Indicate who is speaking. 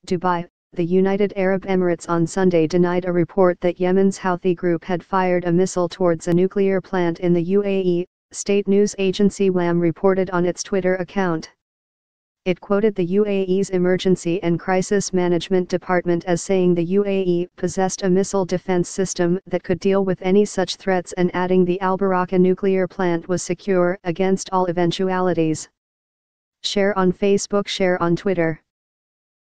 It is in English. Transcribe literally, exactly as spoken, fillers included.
Speaker 1: Dubai. The United Arab Emirates on Sunday denied a report that Yemen's Houthi group had fired a missile towards a nuclear plant in the U A E, state news agency W A M reported on its Twitter account. It quoted the U A E's Emergency and Crisis Management Department as saying the U A E possessed a missile defense system that could deal with any such threats, and adding the Al Baraka nuclear plant was secure against all eventualities. Share on Facebook, share on Twitter.